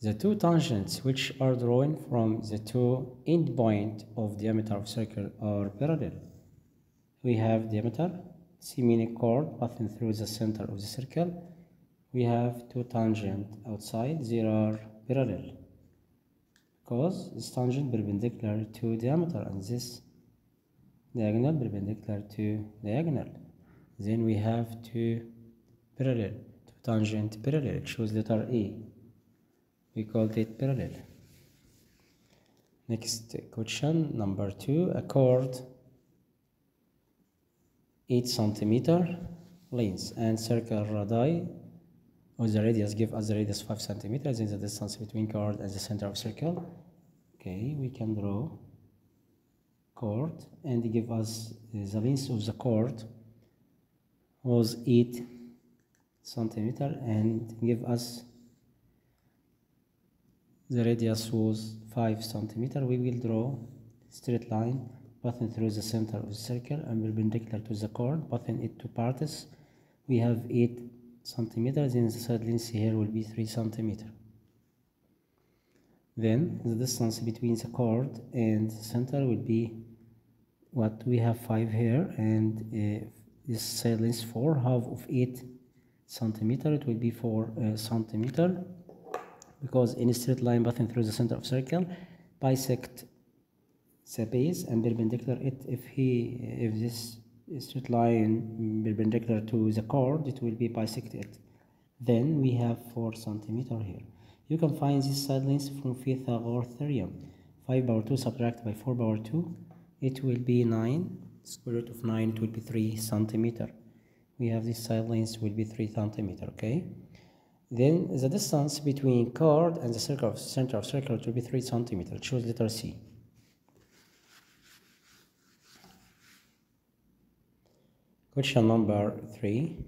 The two tangents which are drawn from the two endpoints of diameter of circle are parallel. We have diameter, meaning chord passing through the center of the circle. We have two tangents outside, they are parallel because this tangent perpendicular to diameter and this diagonal perpendicular to diagonal. Then we have two parallel, two tangent parallel. It shows letter A. We called it parallel. Next question, number 2. A chord 8 centimeter length and circle radii of the radius give us the radius 5 centimeters in the distance between chord and the center of circle. Okay, we can draw chord and give us the length of the chord was 8 centimeter and give us the radius was 5 centimeter. We will draw straight line passing through the center of the circle and perpendicular to the chord, passing it to parts. We have 8 centimeters, and the side length here will be 3 centimeter. Then the distance between the chord and the center will be what we have 5 here, and this side length 4, half of 8 centimeter, it will be 4 centimeter. Because in a straight line passing through the center of circle bisect the base and perpendicular it. If this straight line perpendicular to the chord, it will be bisected. Then we have 4 centimeter here. You can find this side length from Pythagorean theorem. 5 power 2 subtract by 4 power 2, it will be 9. Square root of 9, it will be 3 centimeter. We have this side length will be 3 centimeter. Okay. Then the distance between chord and the center of circle will be 3 centimeters. Choose letter C. Question number 3.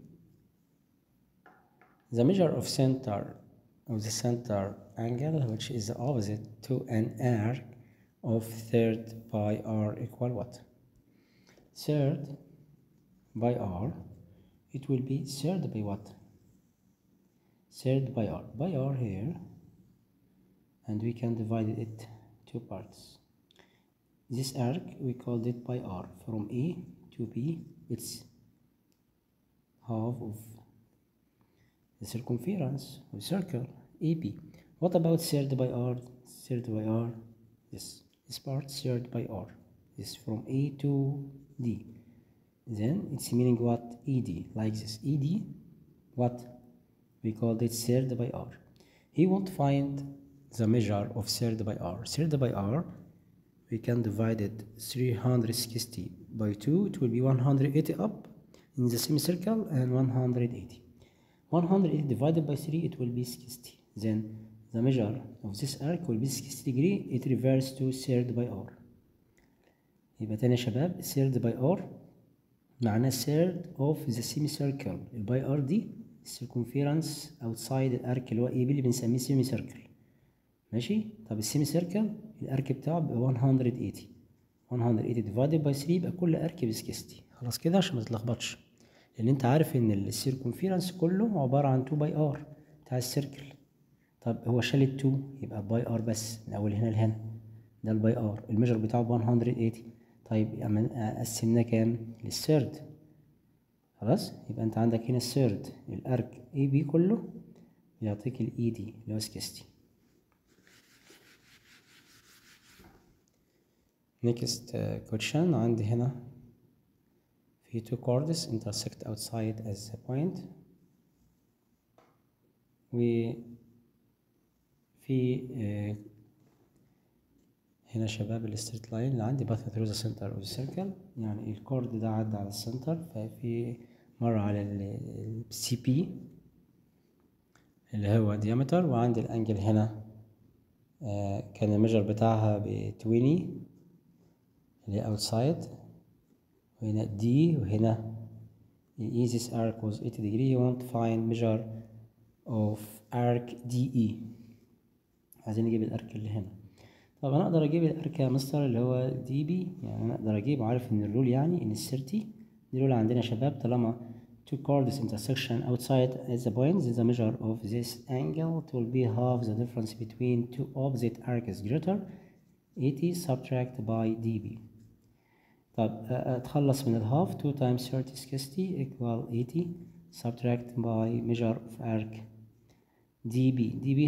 The measure of the center angle, which is the opposite to an arc of third by r equal what? Third by r, it will be third by what? Third by r. By r here, and we can divide it two parts. This arc we called it by r. From A to B, it's half of the circumference of the circle AB. What about third by r? Third by r, this part third by r. This from A to D. Then it's meaning what? ED, like this. ED, what? We called it third by r. He won't find the measure of third by r. Third by r, we can divide it 360 by 2. It will be 180 up in the semicircle and 180. 180 divided by 3, it will be 60. Then the measure of this arc will be 60 degree. It reverses to third by r. يبقى تاني يا شباب third by r معناه third of the semicircle. الباي r دي circumference outside الارك اللي هو اي بي اللي بنسميه سيمي سيركل. ماشي. طب السيمي سيركل الارك بتاعه بيبقى 180 divided by 3 يبقى كل ارك ب 60. خلاص كده عشان ما تتلخبطش، لان انت عارف ان السيركمفيرنس كله عباره عن 2 باي ار بتاع السيركل. طب هو شال ال 2 يبقى باي ار بس من اول هنا لهنا، ده الباي ار. الميجر بتاعه ب 180. طيب قسمناه كام؟ للثيرد. خلاص يبقى انت عندك هنا الثيرد الارك اي بي كله بيعطيك الاي دي اللي هو 60. next question. عندي هنا في two chords intersect outside as a point. في هنا شباب الستريت لاين اللي عندي باث through the center of the circle، يعني الكورد ده عدى على السنتر، ففي مرة على السي بي اللي هو diameter، وعندي الانجل هنا كان الميجر بتاعها ب 20 اللي هي outside، وهنا دي وهنا this arc was 80 degree. You want to find measure of arc DE. عايزين نجيب الارك اللي هنا. طب انا اقدر اجيب الارك يا مستر اللي هو دي بي، يعني انا اقدر اجيب، عارف ان الرول يعني ان ال 30 دي رول عندنا يا شباب، طالما two chords intersection outside at the point, then the measure of this angle it will be half the difference between two opposite arcs greater 80 subtract by dB. طب اتخلص من الهاف 2 times 30 60 equal 80 subtract by measure of arc dB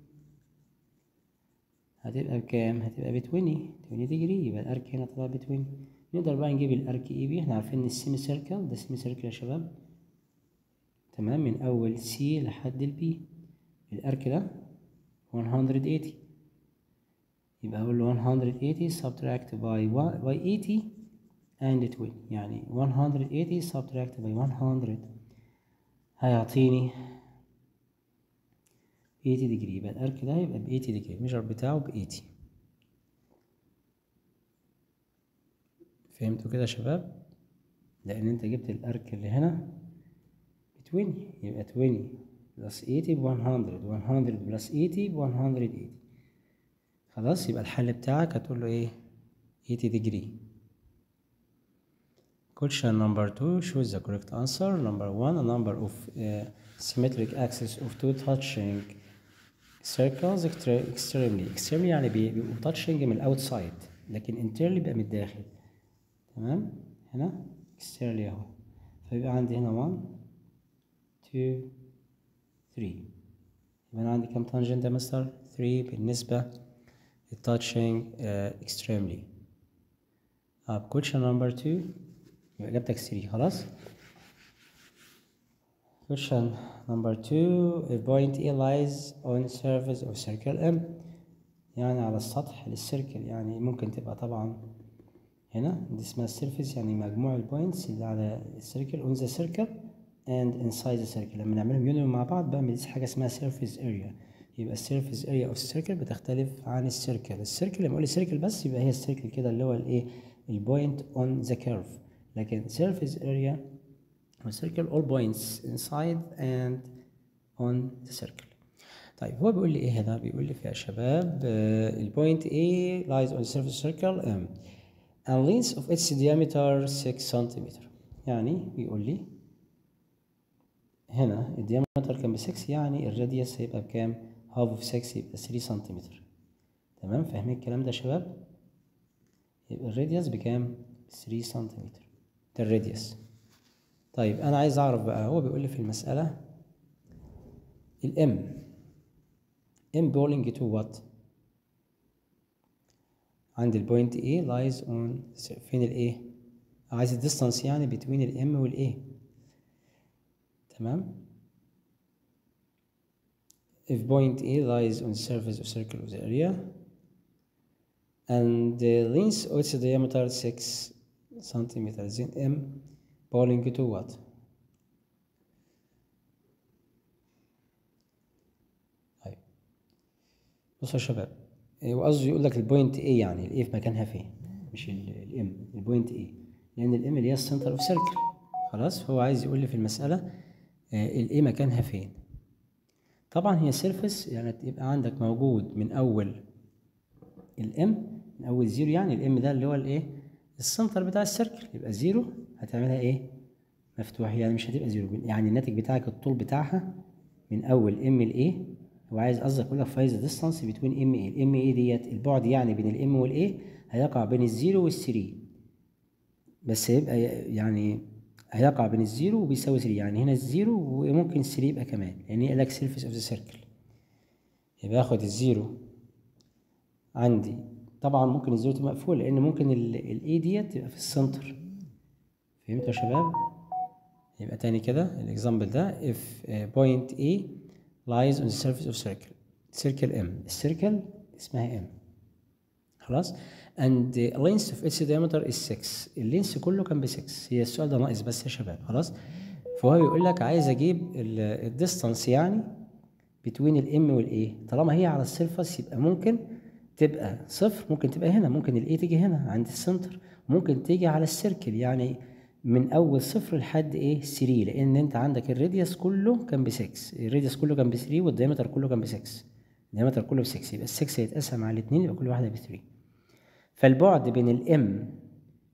هتبقى بكام؟ هتبقى ب 20 degree. يبقى الارك هنا طلع ب 20. نقدر بقى نجيب الارك اي بي. احنا عارفين ان السيمي سيركل ده سيمي سيركل يا شباب، تمام، من اول سي لحد البي. الارك ده 180 يبقى اقول له 180 subtract by 80 and 20 يعني 180 subtract by 100 هيعطيني 80 degree. يبقى الارك ده يبقى ب 80 degree، الميجر بتاعه ب 80. فهمتوا كده يا شباب؟ لان انت جبت الارك اللي هنا ب 20 يبقى 20 بلس 80 ب 100 بلس 80 ب 180. خلاص يبقى الحل بتاعك هتقول له ايه؟ 80 degree. Question number 2 shows the correct answer. Number 1, a number of symmetric axes of two touching circles extremely يعني بيبقوا touching من الاوتسايد، لكن internally بيبقى من الداخل. تمام، هنا externally اهو، فيبقى عندي هنا 1 2 3. يبقى انا عندي كام تانجنت يا مستر؟ 3 بالنسبة touching extremely. question number 2 يبقى إجابتك 3. خلاص. question number 2 if point A lies on surface of circle M يعني على السطح للسيركل، يعني ممكن تبقى طبعا هنا دي اسمها السيرفيس، يعني مجموع البوينتس اللي على السيركل on the circle and inside the circle. لما نعملهم يونيون مع بعض بعمل حاجة اسمها surface area. يبقى السيرفيس اريا اوف السيركل بتختلف عن السيركل. السيركل لما اقول السيركل بس يبقى هي السيركل كده اللي هو الايه البوينت اون ذا كيرف، لكن surface area of circle all points inside and on the circle. طيب هو بيقول لي ايه هنا؟ بيقول لي يا شباب البوينت A lies on the surface circle M and length of its diameter 6 cm. يعني بيقول لي هنا الديامتر كان ب 6 يعني الراديوس هيبقى بكام؟ half of 6 يبقى 3 سنتيمتر. تمام، فاهمين الكلام ده يا شباب؟ يبقى الراديوس بكام؟ 3 سنتيمتر ده الراديوس. طيب انا عايز اعرف بقى، هو بيقول لي في المسألة الام belonging to what؟ عند البوينت A lies on فين الايه؟ عايز الديستانس يعني between الام والايه. تمام؟ if point A lies on the surface of circle of the area and the length of its diameter 6 centimeters, then M belonging to what؟ طيب بصوا يا شباب، هو قصده يقول لك البوينت A يعني الايه في مكانها فين، مش الام، البوينت A، لان الام اللي هي السنتر اوف سيركل. خلاص، هو عايز يقول لي في المسألة الايه مكانها فين. طبعا هي سيرفيس يعني تبقى عندك موجود من اول الام، من اول زيرو، يعني الام ده اللي هو الايه السنتر بتاع السيركل، يبقى زيرو هتعملها ايه مفتوح، يعني مش هتبقى زيرو، يعني الناتج بتاعك الطول بتاعها من اول ام لايه. هو عايز قصدك يقول لك فايز ديستانس بين ام ايه. الام ايه ديت البعد يعني بين الام والايه هيقع بين الزيرو والثري، بس يبقى يعني هيقع بين الزيرو وبيساوي 3، يعني هنا الزيرو وممكن 3 يبقى كمان، يعني قال لك سيرفيس اوف ذا سيركل. يبقى اخد الزيرو عندي، طبعا ممكن الزيرو تبقى مقفول لان ممكن الاي ديت تبقى في السنتر. فهمتوا يا شباب؟ يبقى تاني كده الاكزامبل ده if point A lies on the surface of circle M، السيركل اسمها M. خلاص، and the length of its diameter is 6، اللينس كله كان ب 6. هي السؤال ده ناقص بس يا شباب. خلاص، فهو بيقول لك عايز اجيب الديستانس يعني between الام والاي. طالما هي على السيرفس يبقى ممكن تبقى صفر، ممكن تبقى هنا، ممكن الاي تيجي هنا عند السنتر، ممكن تيجي على السيركل يعني من اول صفر لحد ايه 3، لان انت عندك الراديوس كله كان ب 6، الراديوس كله كان ب 3 والديامتر كله كان ب 6، الديامتر كله ب 6، يبقى ال 6 هيتقسم على الاثنين يبقى كل واحده ب 3. فالبعد بين الام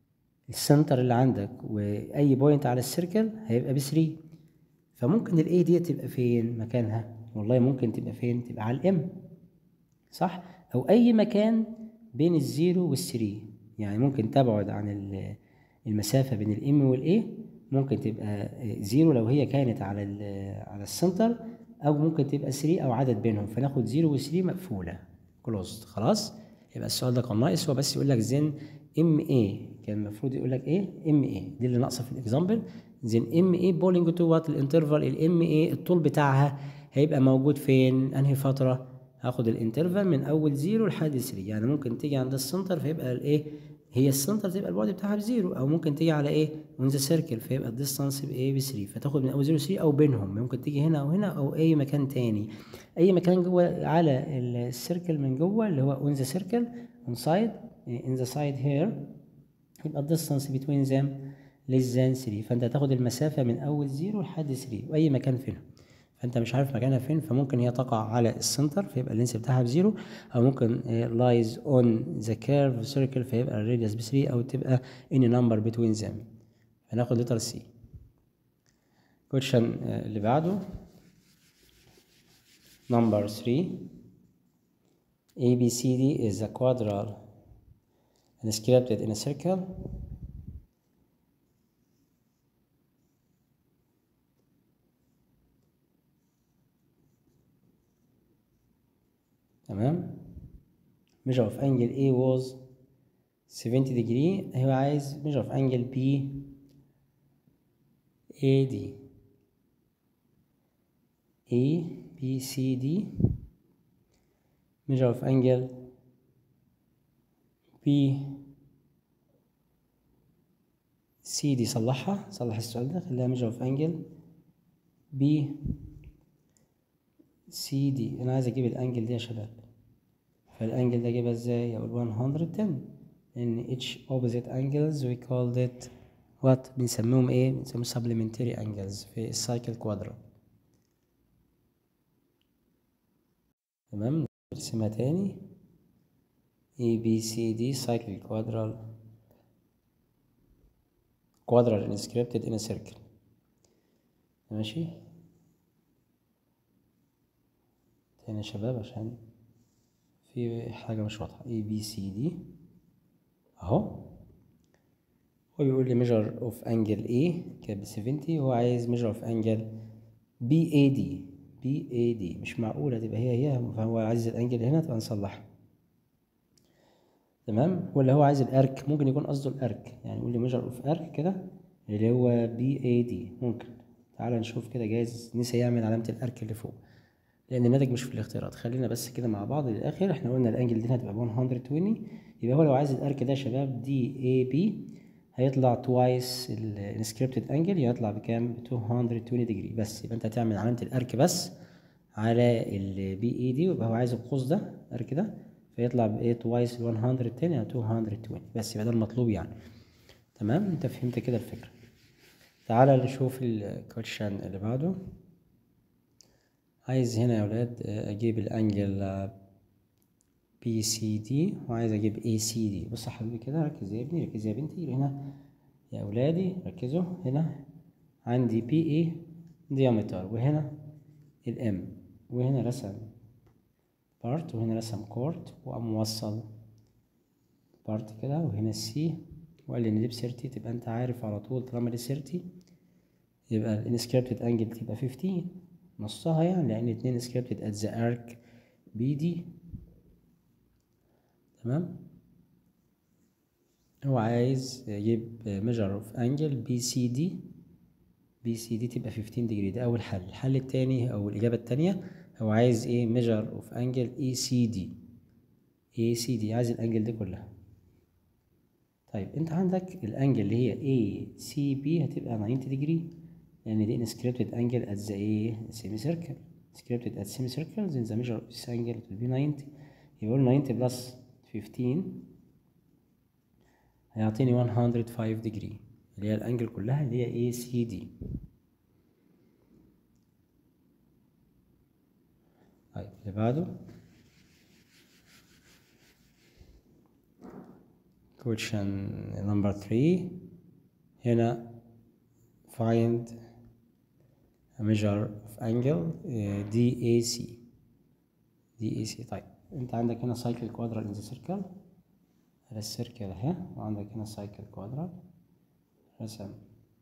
السنتر اللي عندك واي بوينت على السيركل هيبقى ب3. فممكن الاي دي تبقى فين مكانها؟ والله ممكن تبقى فين؟ تبقى على الام، صح؟ او اي مكان بين الزيرو والثري، يعني ممكن تبعد عن المسافة بين الام والاي، ممكن تبقى زيرو لو هي كانت على السنتر، او ممكن تبقى 3 او عدد بينهم، فناخد 0 و3 مقفولة كلوزد. خلاص، يبقى السؤال ده كان ناقص، هو بس يقول لك زين ام اي، كان المفروض يقول لك ايه؟ ام اي دي اللي ناقصه في الاكزامبل. زين ام اي بولينج تو وات الانترفال الام اي الطول بتاعها هيبقى موجود فين؟ انهي فترة؟ هاخد الانترفال من اول 0 لحد 3، يعني ممكن تيجي عند السنتر فيبقى الايه؟ هي السنتر تبقى البعد بتاعها ب0، او ممكن تيجي على ايه؟ اون ذا سيركل فيبقى الديستانس بايه؟ ب3، فتاخد من اول 0 ل 3 او بينهم، ممكن تيجي هنا او هنا او اي مكان تاني، اي مكان جوه على السيركل من جوه اللي هو اون ذا سيركل اون سايد in the side here، يبقى الديستانس between them less than 3، فانت هتاخد المسافة من اول 0 لحد 3 واي مكان فيهم، فانت مش عارف مكانها فين، فممكن هي تقع على السنتر فيبقى اللينس بتاعها ب0، او ممكن lies on the curve circle فيبقى الراديوس ب3، او تبقى any number between them. هناخد لتر سي. question اللي بعده number 3. ABCD is a quadral inscribed in a circle. تمام. measure of angle A was 70 degree، هو عايز measure of angle B AD ABCD measure of angle BCD. صلح السؤال ده، خليها measure of angle BCD. انا عايز اجيب الانجل دي يا شباب، فالانجل ده اجيبها ازاي؟ اقول 110، لان each opposite angles we called it what؟ بنسميهم ايه؟ بنسميهم supplementary angles في السايكل كوادرا. تمام، نرسمها تاني ABCD cycle quadral inscribed in a circle. ماشي تاني يا شباب عشان في حاجة مش واضحة. ABCD اهو، هو بيقول لي measure of angle A كان ب70، هو عايز measure of angle BAD. مش معقولة تبقى هي، فهو عايز الانجل هنا، تبقى نصلحها. تمام، ولا هو عايز الارك؟ ممكن يكون قصده الارك، يعني يقول لي measure of arc كده اللي هو BAD ممكن. تعال نشوف كده، جايز نسي يعمل علامة الارك اللي فوق، لان الناتج مش في الاختيارات. خلينا بس كده مع بعض للاخر. احنا قلنا الانجل دي هتبقى 120، يبقى هو لو عايز الارك ده يا شباب DAB هيطلع توايس الانسكريبتد انجل، هيطلع بكام؟ ب 220 ديجري بس. يبقى انت هتعمل علامة الارك بس على BAD، ويبقى هو عايز القوس ده الارك ده، فيطلع بايه؟ توايس 110 يعني 220 بس، يبقى ده المطلوب يعني. تمام، انت فهمت كده الفكرة. تعالى نشوف الكوتشن اللي بعده. عايز هنا يا ولاد اجيب الانجل BCD، وعايز اجيب ACD. بص يا حبيبي كده، ركز يا ابني، ركز يا بنتي هنا يا اولادي، ركزوا. هنا عندي BA diameter، وهنا الام، وهنا رسم بارت، وهنا رسم كورت، وقام موصل بارت كده، وهنا السي، وقال لي ان دي ب30. تبقى انت عارف على طول طالما دي 30 يبقى الانسكريبتد انجل تبقى 15 نصها، يعني لان 2 سكريبتد ات ذا ارك BD. تمام، هو عايز يجيب measure of angle BCD تبقى 15 degree. ده أول حل. الحل التاني أو الإجابة التانية هو عايز إيه؟ measure of angle ACD عايز الأنجل دي كلها. طيب أنت عندك الأنجل اللي هي ACB هتبقى 90 degree، لأن دي inscripted angle at the semicircle. inscripted at semicircle then the measure of this angle will be 90. يقول 90 plus 15 هيعطيني 105 degree، اللي هي الانجل كلها اللي هي ACD. طيب اللي بعده question number 3 هنا find a measure of angle DAC. طيب انت عندك هنا cycle quadral in the circle، هذا السيركل اهي، وعندك هنا cycle quadral رسم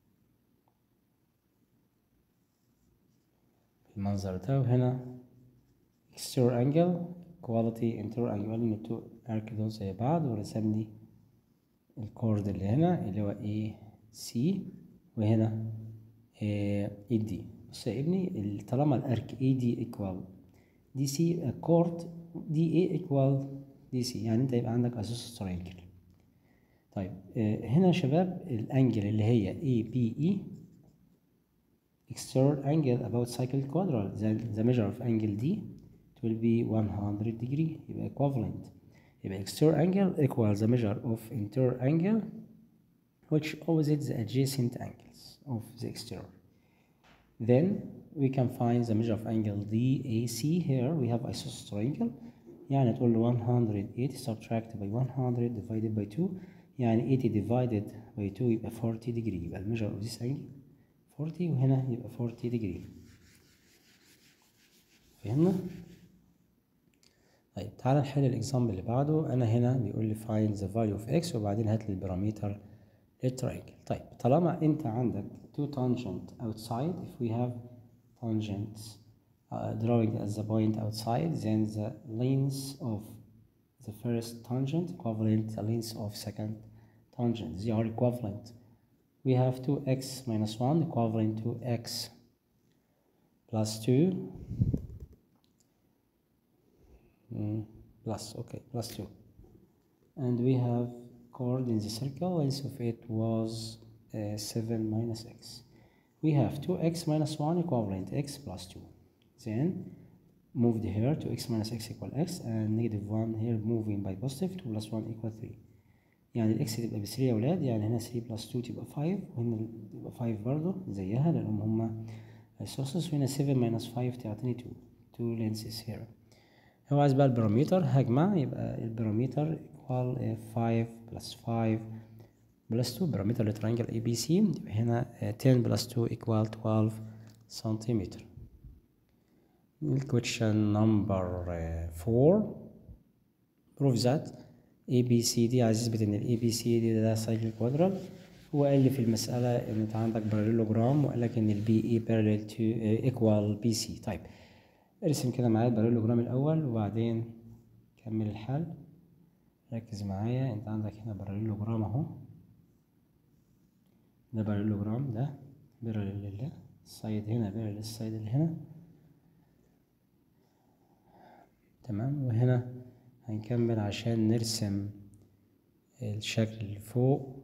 بالمنظر ده، وهنا exterior angle quality interior angle، ان التو ارك دول زي بعض، ورسم لي الكورد اللي هنا اللي هو AC وهنا AD. بص يا ابني، طالما الارك AD equal DC الكورد DA equal DC، يعني انت يبقى عندك isosceles triangle. طيب هنا يا شباب الانجل اللي هي ABE external angle about cycle quadral the measure of angle D it will be 100 degree، يبقى equivalent، يبقى external angle equals the measure of interior angle which opposite the adjacent angles of the exterior. Then we can find the measure of angle DAC. Here we have isosceles triangle، يعني تقول له 180 subtract by 100 divided by 2، يعني 80 divided by 2 يبقى 40 degree، يبقى the measure of this angle 40 وهنا يبقى 40 degree. فهمنا؟ طيب تعالى نحل الاكزامبل اللي بعده. انا هنا بيقول لي find the value of x وبعدين هات لي البارامتر للتراينجل. طيب طالما انت عندك two tangent outside، if we have tangents drawing as the point outside, then the length of the first tangent equivalent the length of second tangent. They are equivalent. We have 2x minus 1 equivalent to x plus 2 plus 2, and we have chord in the circle, length of it was 7 minus x. We have 2x minus 1 equivalent x plus 2, then moved here to x minus x equal x, and negative 1 here moving by positive 2 plus 1 equal 3. يعني الاكس تبقى ب 3 يا ولاد، يعني هنا 3 بلس 2 تبقى 5، وهنا تبقى 5 برضه زيها لانهم هما السورسز، وهنا 7 minus 5 تعطيني 2 lenses here. هو عايز بقى البارامتر، هجمع يبقى البارامتر equal 5 plus 5 plus 2 بارامتر للترينجل ABC، يبقى هنا 10 plus 2 equal 12 سنتيمتر. question number 4 prove that ABCD، عايز يثبت ان ABCD ده سايكل كوادرال. هو قال لي في المسألة ان انت عندك باراليلوجرام، وقال لك ان BE parallel to equal BC. طيب ارسم كده معايا الباراليلوجرام الاول وبعدين كمل الحل. ركز معايا، انت عندك هنا باراليلوجرام اهو، ده باراليلوجرام، ده باراليل لله، السايد هنا باراليل السايد اللي هنا، تمام. وهنا هنكمل عشان نرسم الشكل اللي فوق.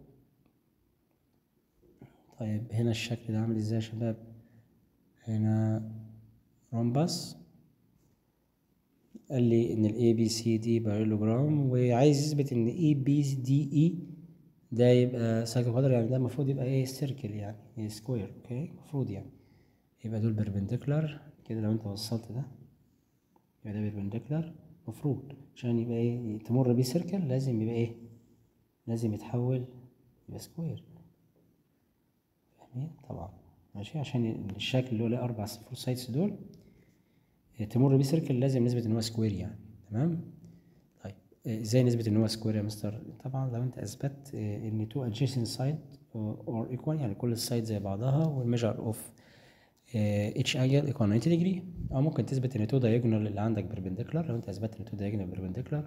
طيب هنا الشكل ده عامل ازاي يا شباب؟ هنا رومبس، قال لي ان الاي بي سي دي باراليلوجرام، وعايز يثبت ان اي بي دي اي ده يبقى سايكل كوادرال، يعني ده المفروض يبقى ايه سيركل، يعني سكوير، اوكي المفروض يعني يبقى دول بيربنديكولار كده. لو انت وصلت ده يبقى ده بيربنديكولار، المفروض عشان يبقى ايه تمر بيه سيركل لازم يبقى ايه، لازم يتحول يبقى سكوير، فاهمين طبعا ماشي. عشان الشكل اللي هو له 4 فور سايدز دول تمر بيه سيركل لازم نثبت ان هو سكوير يعني، تمام. طيب ازاي نثبت ان هو سكوير يا مستر؟ طبعا لو انت اثبت ان تو adjacent side or equal، يعني كل السايد زي بعضها، والميجر اوف each angle equal 90 degree، او ممكن تثبت ان تو diagonal اللي عندك perpendicular. لو انت اثبتت ان تو diagonal perpendicular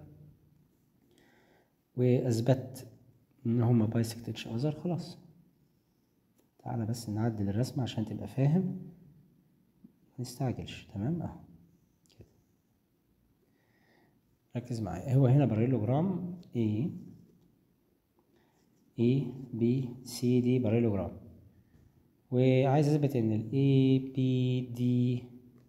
واثبت ان هما بايسكت each other، خلاص. تعالى بس نعدل الرسمة عشان تبقى فاهم، منستعجلش، تمام اهو كده. ركز معايا، هو هنا باراليلوجرام A B C D باراليلوجرام، وعايز اثبت ان ال A B D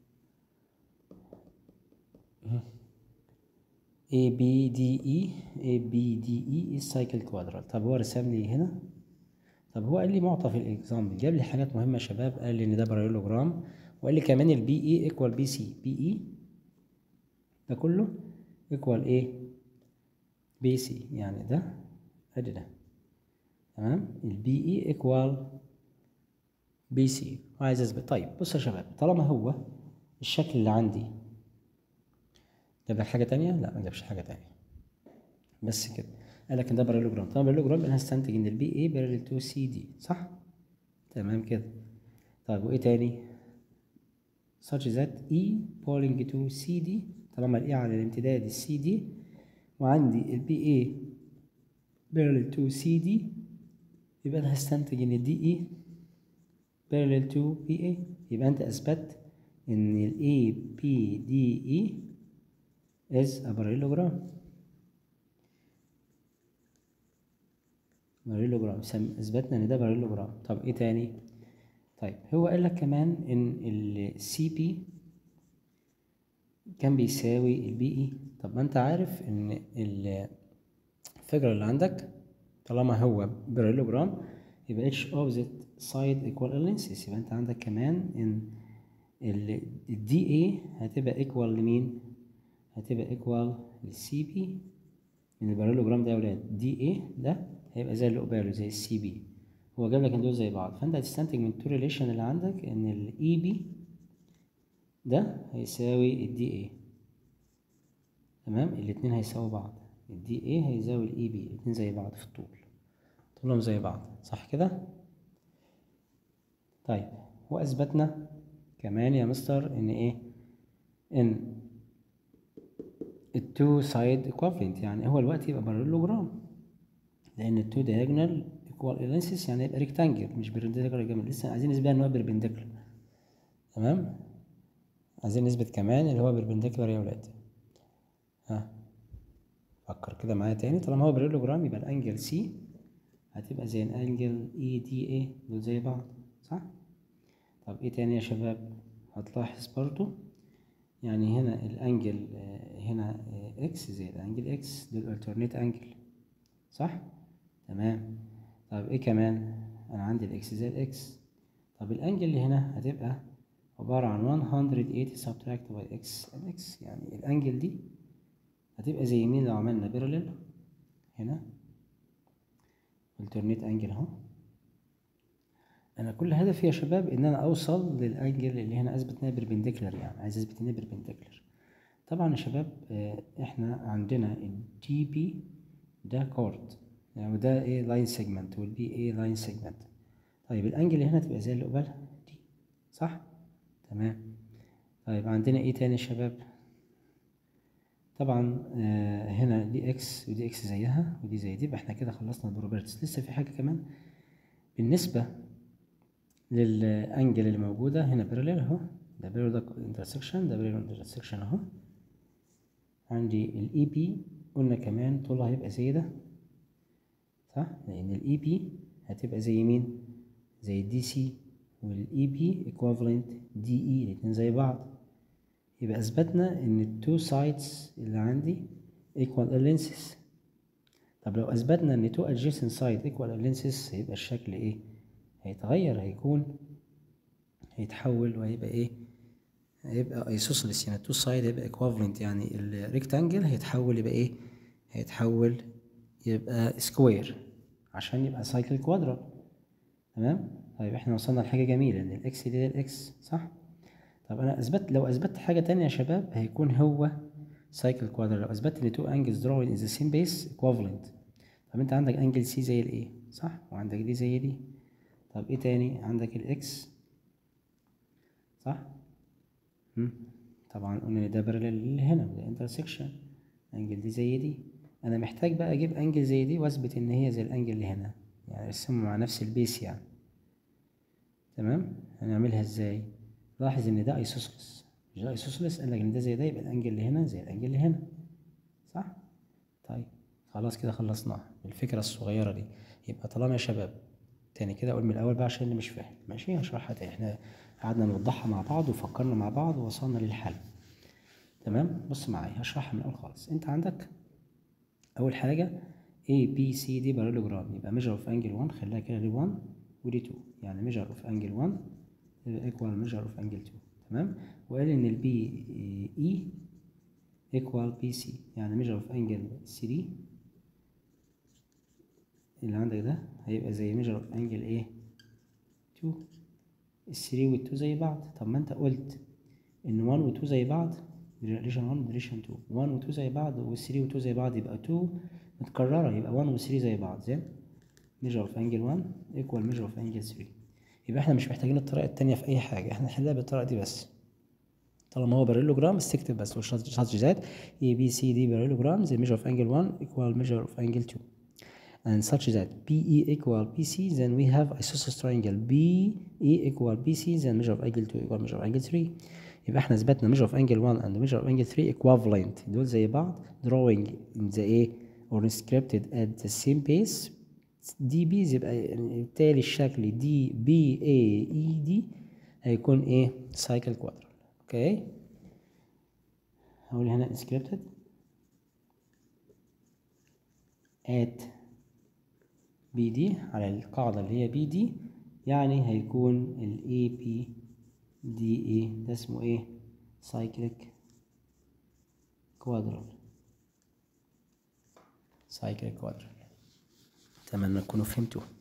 السايكل كوادرال. طب هو رسم لي هنا، طب هو قال لي معطى في الاكزامبل، جاب لي حاجات مهمه يا شباب. قال لي ان ده باراليلوجرام، وقال لي كمان البي اي ايكوال بي سي. بي اي ده كله ايكوال ايه؟ بي سي، يعني ده ادي ده. تمام، البي اي ايكوال بي سي، وعايز اثبت. طيب بص يا شباب، طالما هو الشكل اللي عندي جاب لك حاجه تانية؟ لا ما جابش حاجه تانية، بس كده. قال لك ان ده باراليلوجرام. طبعا باراليلوجرام انا هستنتج ان البي اي باراليل تو سي دي، صح؟ تمام كده. طيب وايه تاني؟ such that E polling to CD، طالما ال E على الامتداد ال CD وعندي ال BA parallel to CD، يبقى أنا هستنتج إن ال DE parallel to BA. يبقى أنت أثبت إن ال ABDE is a parallelogram. أثبتنا إن ده parallelogram. طب إيه تاني؟ طيب هو قال لك كمان إن ال CP كان بيساوي ال BE. طب ما أنت عارف إن الفكرة اللي عندك طالما هو باراليلوجرام يبقى each opposite side equal lenses، يبقى انت عندك كمان ان ال DA هتبقى equal لمين؟ هتبقى equal لل CP من الباراليلوجرام ده يا ولاد. DA ده هيبقى زي اللي قباله زي ال CP، هو جاب لك ان دول زي بعض، فانت هتستنتج من التو ريليشن اللي عندك ان ال EB ده هيساوي ال DA. تمام، الاتنين هيساوي بعض، ال DA هيساوي ال EB، الاتنين زي بعض في الطول، طولهم زي بعض، صح كده؟ طيب وأثبتنا كمان يا مستر إن إيه؟ إن التو سايد ايكوفالنت، يعني هو الوقت يبقى باراليلوجرام، لأن التو دايجونال ايكوال الانسيس يعني يبقى ريكتانجل مش بيربنديكولار جنب. لسه عايزين نثبت إن هو بيربنديكولار. تمام؟ عايزين نثبت كمان اللي هو بيربنديكولار يا ولاد. ها فكر كده معايا تاني، طالما هو باراليلوجرام يبقى الأنجل سي هتبقى زي الأنجل اي دي اي، دول زي بعض، صح؟ طب ايه تاني يا شباب؟ هتلاحظ برضو يعني هنا الانجل هنا اكس زي الانجل اكس، دول alternate انجل، صح؟ تمام. طب ايه كمان؟ انا عندي الاكس زي الاكس. طب الانجل اللي هنا هتبقى عبارة عن 180 subtract by x and x، يعني الانجل دي هتبقى زي مين لو عملنا بيرلل هنا alternate انجل اهو. انا كل هدفي يا شباب ان انا اوصل للانجل اللي هنا، اثبت انها بيربنديكولار، يعني عايز اثبت انها بيربنديكولار. طبعا يا شباب احنا عندنا الدي بي ده كورد، يعني وده ايه لاين سيجمنت، والبي ايه لاين سيجمنت. طيب الانجل اللي هنا تبقى زي اللي قبالها دي، صح؟ تمام. طيب عندنا ايه تاني يا شباب؟ طبعا هنا دي اكس ودي اكس زيها ودي زي دي، يبقى احنا كده خلصنا البروبرتيز. لسه في حاجه كمان بالنسبه للانجل اللي موجوده هنا بيرلل اهو، ده بيرلل انترسكشن، ده بيرلل انترسكشن اهو. عندي الاي بي قلنا كمان طولها هيبقى زي ده، صح؟ لان الاي بي هتبقى زي مين؟ زي الدي سي، والاي بي ايكوفالنت دي اي، الاتنين زي بعض. يبقى اثبتنا ان التو سايدز اللي عندي ايكوال اللينسز. طب لو اثبتنا ان تو adjacent side equal اللينسز هيبقى الشكل ايه؟ هيتغير، هيتحول وهيبقى ايه؟ هيبقى ايسوسيلس، يعني التو سايد هيبقى ايكوفالنت، يعني الريكتانجل هيتحول يبقى ايه؟ هيتحول يبقى سكوير عشان يبقى سايكل كوادرال. تمام. طيب احنا وصلنا لحاجه جميله ان الاكس دي الاكس، صح؟ طب انا لو اثبتت حاجه تانية يا شباب هيكون هو سايكل كوادرال. لو اثبتت ان تو انجلز drawing in the same base equivalent. طب انت عندك انجل سي زي الايه، صح؟ وعندك دي زي دي. طب ايه تاني؟ عندك الاكس، صح؟ طبعا قلنا ان ده بارلل هنا ده انترسكشن، انجل دي زي دي. انا محتاج بقى اجيب انجل زي دي واثبت ان هي زي الانجل اللي هنا، يعني ارسمه مع نفس البيس يعني. تمام. هنعملها ازاي؟ لاحظ ان ده ايسوسيلس، مش ده ايسوسيلس؟ قال لك ان ده زي ده، يبقى الانجل اللي هنا زي الانجل اللي هنا، صح؟ طيب خلاص كده خلصناها بالفكره الصغيره دي. يبقى طالما يا شباب تاني كده اقول من الاول بقى عشان اللي مش فاهم، ماشي؟ هشرحها تاني. احنا قعدنا نوضحها مع بعض وفكرنا مع بعض ووصلنا للحل. تمام. بص معايا هشرحها من الاول خالص. انت عندك اول حاجه A B C دي باراليلوجرام، يبقى ميجر اوف انجل 1 خليها كده دي 1 ودي 2، يعني ميجر اوف انجل 1 ايكوال ميجر اوف انجل 2. تمام. وقال ان البي اي ايكوال بي سي، يعني ميجر اوف انجل 3 اللي عندك ده هيبقى زي ميجر اوف انجل ايه 2. ال3 وال2 زي بعض. طب ما انت قلت ان 1 و2 زي بعض، ريليشن 1 ريليشن 2، 1 و2 زي بعض وال3 و2 زي بعض، يبقى 2 متكررة، يبقى 1 و3 زي بعض. زين ميجر اوف انجل 1 ايكوال ميجر اوف انجل 3. يبقى احنا مش محتاجين الطريقة التانية في اي حاجة، احنا نحلها بالطريقة دي بس. طالما هو باراليلوجرام بس تكتب بس والشرط زاد اي بي سي دي باراليلوجرام the measure of angle 1 equal measure of angle 2 and such that BE equal BC, then we have isosceles triangle BE equal BC, then measure of angle 2 equal measure of angle 3. يبقى احنا اثبتنا measure of angle 1 and measure of angle 3 equivalent، دول زي بعض. drawing in the A or scripted at the same pace دي بي، يبقى بالتالي الشكل دي بي اي اي دي هيكون ايه سايكل كوادرال. اوكي هقول هنا scripted at بي دي على القاعدة اللي هي بي دي، يعني هيكون ال اي بي دي ايه ده اسمه ايه سايكليك كوادرال. سايكليك كوادرال. أتمنى تكونوا فهمتوا.